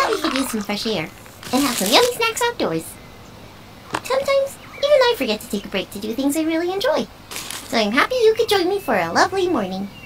thought we could use some fresh air and have some yummy snacks outdoors. Sometimes, even I forget to take a break to do things I really enjoy. So I'm happy you could join me for a lovely morning.